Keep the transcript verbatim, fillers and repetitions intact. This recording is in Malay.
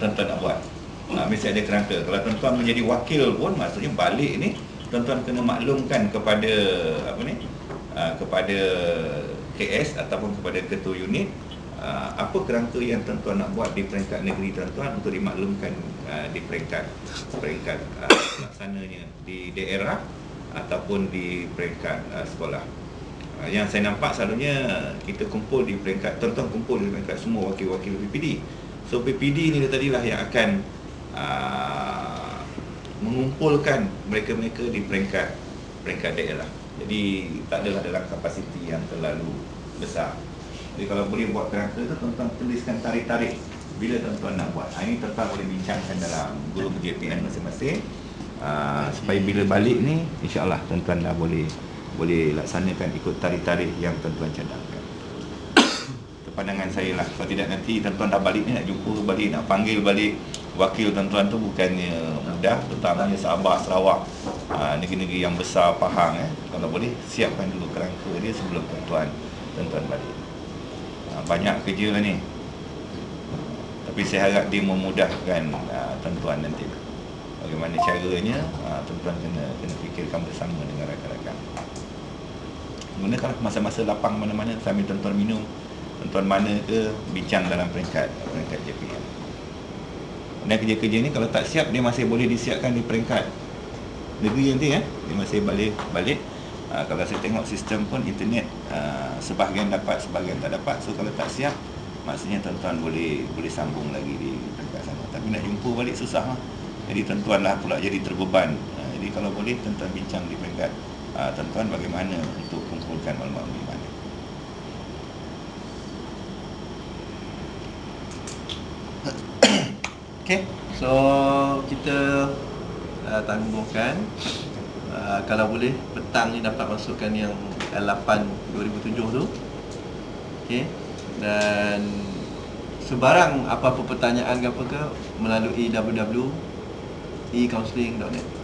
tuan-tuan nak buat. Ha, mesti ada kerangka. Kalau tuan-tuan menjadi wakil pun, maksudnya balik ni tuan-tuan kena maklumkan kepada apa ni? Uh, kepada K S ataupun kepada ketua unit uh, apa kerangka yang tuan-tuan nak buat di peringkat negeri tuan-tuan untuk dimaklumkan uh, di peringkat peringkat uh, pelaksananya di daerah ataupun di peringkat uh, sekolah. Uh, yang saya nampak selalunya kita kumpul di peringkat, tuan-tuan kumpul di peringkat semua wakil-wakil P P D. So P P D ni tadilah yang akan uh, mengumpulkan mereka-mereka di peringkat peringkat daerah. Jadi tak adalah dalam kapasiti yang terlalu besar. Jadi kalau boleh buat kerangka tu, tuan-tuan tuliskan tarikh-tarikh bila tuan-tuan nak buat. Ini tuan-tuan boleh bincangkan dalam group J P N masing-masing, uh, supaya bila balik ni insya-Allah tuan-tuan dah boleh boleh laksanakan ikut tarikh-tarikh yang tuan-tuan cadangkan. Itu pandangan saya lah. Kalau tidak nanti tuan-tuan dah balik ni nak jumpa balik, nak panggil balik wakil tuan-tuan tu bukannya mudah, terutamanya Sabah, Sarawak, ha, negeri-negeri yang besar Pahang. Eh. Kalau boleh siapkan dulu kerangka dia sebelum tuan-tuan tuan-tuan balik. Ha, banyak kerja lah ni, tapi saya harap dia memudahkan ha, tuan-tuan nanti. Bagaimana caranya, ha, tuan-tuan kena kena fikirkan bersama dengan rakan-rakan. Kemudian kalau masa-masa lapang mana-mana sambil tuan-tuan minum, tuan-tuan mana ke bincang dalam peringkat peringkat J P N. Dan kerja-kerja ni kalau tak siap, dia masih boleh disiapkan di peringkat negeri nanti, ya. Dia masih balik balik. Uh, kalau saya tengok sistem pun internet, uh, sebahagian dapat, sebahagian tak dapat. So kalau tak siap, maksudnya tuan-tuan boleh boleh sambung lagi di peringkat sana. Tapi nak jumpa balik susah lah. Jadi tuan-tuan lah pula jadi terbeban. Uh, jadi kalau boleh tuan-tuan bincang di peringkat uh, tuan-tuan bagaimana untuk kumpulkan maklumat di mana. Okay, so kita uh, tangguhkan uh, kalau boleh petang ni dapat masukkan yang L lapan dua ribu tujuh tu. Okay, dan sebarang apa-apa pertanyaan ke apa ke melalui w w w dot e counselling dot net.